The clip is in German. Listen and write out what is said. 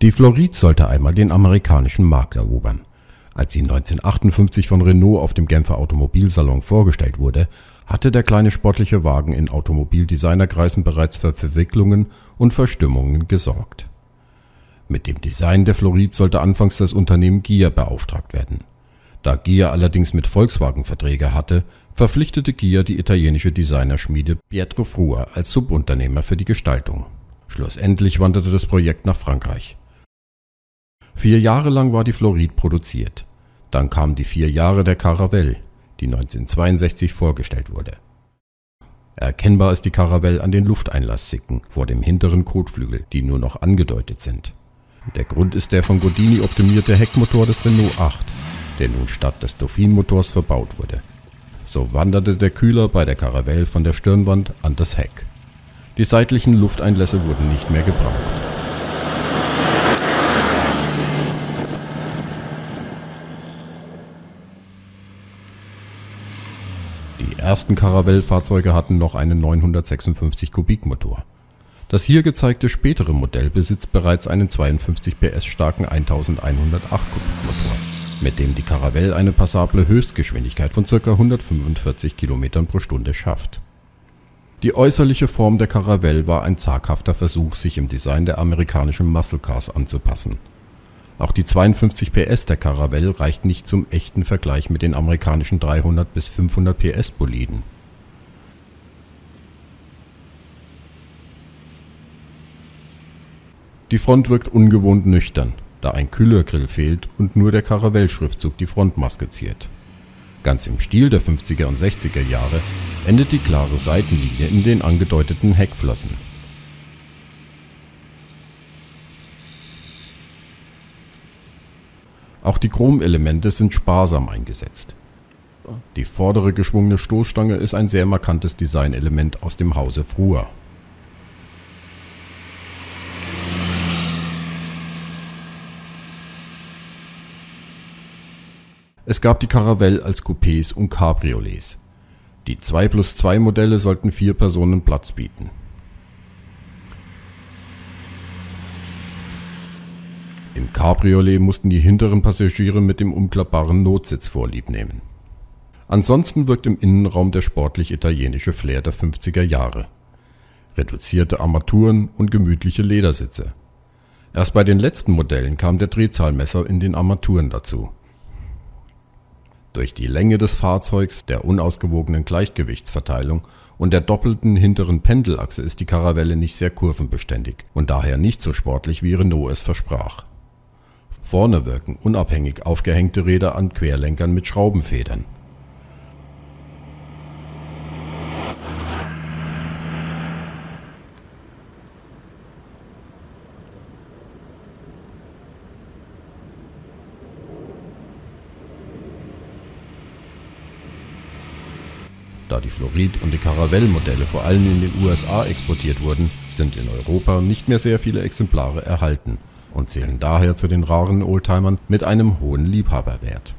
Die Florid sollte einmal den amerikanischen Markt erobern. Als sie 1958 von Renault auf dem Genfer Automobilsalon vorgestellt wurde, hatte der kleine sportliche Wagen in Automobildesignerkreisen bereits für Verwicklungen und Verstimmungen gesorgt. Mit dem Design der Florid sollte anfangs das Unternehmen Ghia beauftragt werden. Da Ghia allerdings mit Volkswagen Verträge hatte, verpflichtete Ghia die italienische Designerschmiede Pietro Frua als Subunternehmer für die Gestaltung. Schlussendlich wanderte das Projekt nach Frankreich. 4 Jahre lang war die Florid produziert. Dann kamen die 4 Jahre der Caravelle, die 1962 vorgestellt wurde. Erkennbar ist die Caravelle an den Lufteinlasssicken vor dem hinteren Kotflügel, die nur noch angedeutet sind. Der Grund ist der von Gordini optimierte Heckmotor des Renault 8, der nun statt des Dauphine-Motors verbaut wurde. So wanderte der Kühler bei der Caravelle von der Stirnwand an das Heck. Die seitlichen Lufteinlässe wurden nicht mehr gebraucht. Die ersten Caravelle-Fahrzeuge hatten noch einen 956 Kubikmotor. Das hier gezeigte spätere Modell besitzt bereits einen 52 PS starken 1108 Kubikmotor, mit dem die Caravelle eine passable Höchstgeschwindigkeit von ca. 145 km pro Stunde schafft. Die äußerliche Form der Caravelle war ein zaghafter Versuch, sich im Design der amerikanischen Muscle Cars anzupassen. Auch die 52 PS der Caravelle reicht nicht zum echten Vergleich mit den amerikanischen 300 bis 500 PS Boliden. Die Front wirkt ungewohnt nüchtern, da ein Kühlergrill fehlt und nur der Caravelle-Schriftzug die Frontmaske ziert. Ganz im Stil der 50er und 60er Jahre endet die klare Seitenlinie in den angedeuteten Heckflossen. Auch die Chromelemente sind sparsam eingesetzt. Die vordere geschwungene Stoßstange ist ein sehr markantes Designelement aus dem Hause Frua. Es gab die Caravelle als Coupés und Cabriolets. Die 2+2 Modelle sollten 4 Personen Platz bieten. Im Cabriolet mussten die hinteren Passagiere mit dem umklappbaren Notsitz Vorlieb nehmen. Ansonsten wirkt im Innenraum der sportlich-italienische Flair der 50er Jahre. Reduzierte Armaturen und gemütliche Ledersitze. Erst bei den letzten Modellen kam der Drehzahlmesser in den Armaturen dazu. Durch die Länge des Fahrzeugs, der unausgewogenen Gleichgewichtsverteilung und der doppelten hinteren Pendelachse ist die Caravelle nicht sehr kurvenbeständig und daher nicht so sportlich wie Renault es versprach. Vorne wirken unabhängig aufgehängte Räder an Querlenkern mit Schraubenfedern. Da die Florid und die Caravelle-Modelle vor allem in den USA exportiert wurden, sind in Europa nicht mehr sehr viele Exemplare erhalten und zählen daher zu den raren Oldtimern mit einem hohen Liebhaberwert.